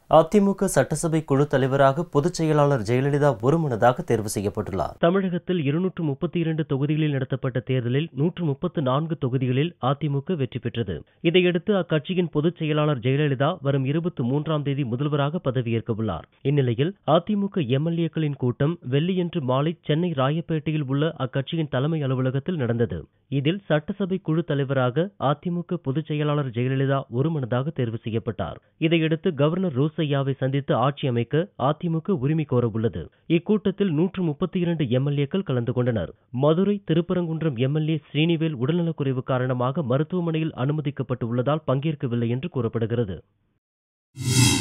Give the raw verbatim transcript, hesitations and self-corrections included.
அதிமுக சட்டசபை குழு தலைவராக பொதுச் செயலாளர் ஜெயலலிதா ஒருமனதாக தேர்வு செய்யப்பட்டுள்ளார். தமிழகத்தில் இருநூற்று முப்பத்தி இரண்டு தொகுதிகளில் நடத்தப்பட்ட தேர்தலில் நூற்று முப்பத்து நான்கு தொகுதிகளில் அதிமுக வெற்றி பெற்றது. இதையடுத்து அக்கட்சியின் பொதுச் செயலாளர் ஜெயலலிதா வரும் இருபத்தி மூன்றாம் தேதி முதல்வராக பதவியேற்க உள்ளார். இந்நிலையில் அதிமுக எம்எல்ஏக்களின் கூட்டம் வெள்ளியன்று மாலை சென்னை ராயப்பேட்டையில் உள்ள அக்கட்சியின் தலைமை அலுவலகத்தில் நடந்தது. இதில் சட்டசபை குழு தலைவராக அதிமுக பொதுச் செயலாளர் ஜெயலலிதா ஒருமனதாக தேர்வு செய்யப்பட்டார். இதையடுத்து கவர்னர் ரோசையாவை சந்தித்து ஆட்சி அமைக்க அதிமுக உரிமை கோர உள்ளது. இக்கூட்டத்தில் நூற்று முப்பத்தி இரண்டு எம்எல்ஏக்கள் கலந்து கொண்டனர். மதுரை திருப்பரங்குன்றம் எம்எல்ஏ ஸ்ரீனிவேல் உடல்நலக்குறைவு காரணமாக மருத்துவமனையில் அனுமதிக்கப்பட்டு உள்ளதால் பங்கேற்கவில்லை என்று கூறப்படுகிறது.